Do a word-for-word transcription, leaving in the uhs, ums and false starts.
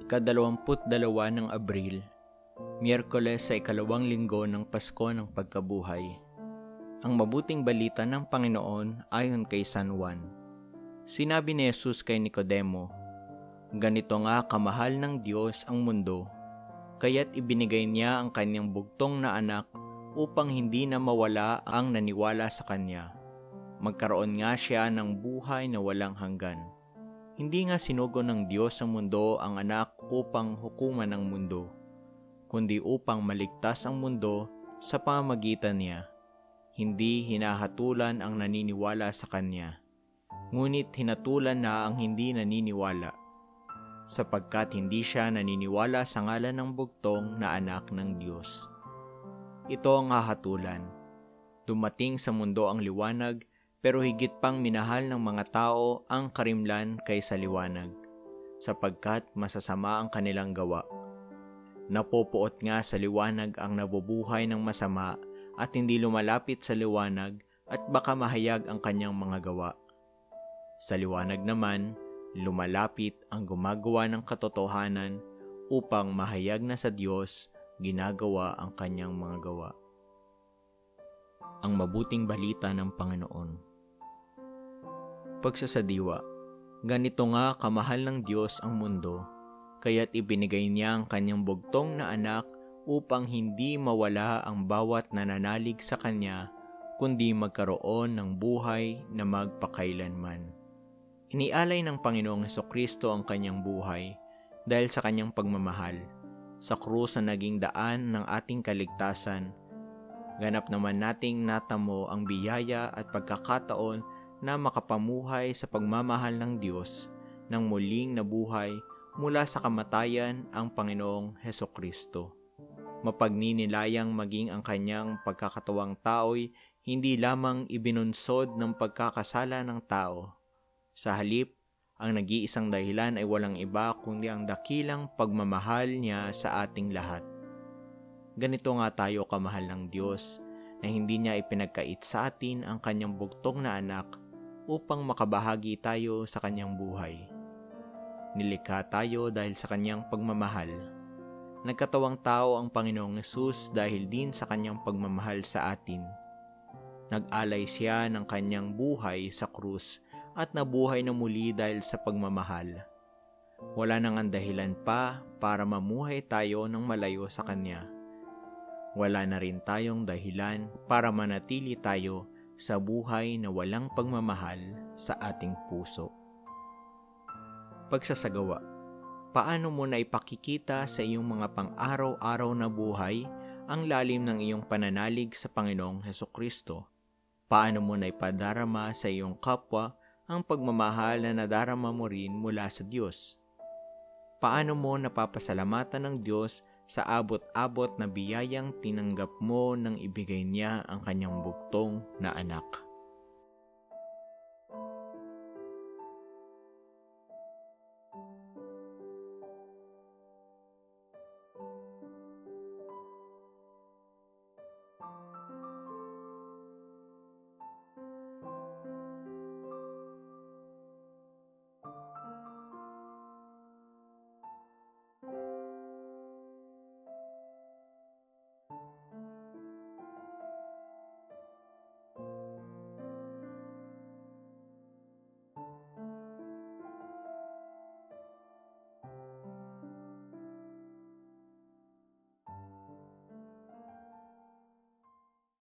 Kadalawamput dalawa ng Abril, Miyerkules sa ikalawang linggo ng Pasko ng Pagkabuhay. Ang mabuting balita ng Panginoon ayon kay San Juan. Sinabi ni Jesus kay Nicodemo, "Ganito nga kamahal ng Diyos ang mundo, kaya't ibinigay niya ang kanyang bugtong na anak upang hindi na mawala ang naniwala sa kanya. Magkaroon nga siya ng buhay na walang hanggan. Hindi nga sinugo ng Diyos ang mundo ang anak upang hukuman ang mundo, kundi upang maligtas ang mundo sa pamamagitan niya. Hindi hinahatulan ang naniniwala sa Kanya, ngunit hinatulan na ang hindi naniniwala, sapagkat hindi siya naniniwala sa ngalan ng bugtong na anak ng Diyos. Ito ang hahatulan. Dumating sa mundo ang liwanag, pero higit pang minahal ng mga tao ang karimlan kaysa liwanag, sapagkat masasama ang kanilang gawa. Napopuot nga sa liwanag ang nabubuhay ng masama at hindi lumalapit sa liwanag at baka mahayag ang kanyang mga gawa. Sa liwanag naman, lumalapit ang gumagawa ng katotohanan upang mahayag na sa Diyos ginagawa ang kanyang mga gawa." Ang mabuting balita ng Panginoon. Pagsasadiwa. Ganito nga kamahal ng Diyos ang mundo, kaya't ibinigay niya ang kanyang bugtong na anak upang hindi mawala ang bawat nananalig sa kanya, kundi magkaroon ng buhay na magpakailanman. Inialay ng Panginoong Hesukristo ang kanyang buhay dahil sa kanyang pagmamahal. Sa krus na naging daan ng ating kaligtasan, ganap naman nating natamo ang biyaya at pagkakataon na makapamuhay sa pagmamahal ng Diyos nang muling nabuhay mula sa kamatayan ang Panginoong Hesukristo. Mapagninilayang maging ang kanyang pagkakatawang tao'y hindi lamang ibinunsod ng pagkakasala ng tao. Sa halip, ang nag-iisang dahilan ay walang iba kundi ang dakilang pagmamahal niya sa ating lahat. Ganito nga tayo kamahal ng Diyos na hindi niya ipinagkait sa atin ang kanyang bugtong na anak upang makabahagi tayo sa kanyang buhay. Nilikha tayo dahil sa kanyang pagmamahal. Nagkatawang tao ang Panginoong Hesus dahil din sa kanyang pagmamahal sa atin. Nag-alay siya ng kanyang buhay sa krus at nabuhay na muli dahil sa pagmamahal. Wala nang ang dahilan pa para mamuhay tayo ng malayo sa kanya. Wala na rin tayong dahilan para manatili tayo sa buhay na walang pagmamahal sa ating puso. Pagsasagawa. Paano mo na ipakikita sa iyong mga pang-araw-araw na buhay ang lalim ng iyong pananalig sa Panginoong Hesukristo? Paano mo na ipadarama sa iyong kapwa ang pagmamahal na nadarama mo rin mula sa Diyos? Paano mo napapasalamatan ng Diyos sa abot-abot na biyayang tinanggap mo nang ibigay niya ang kanyang bugtong na anak?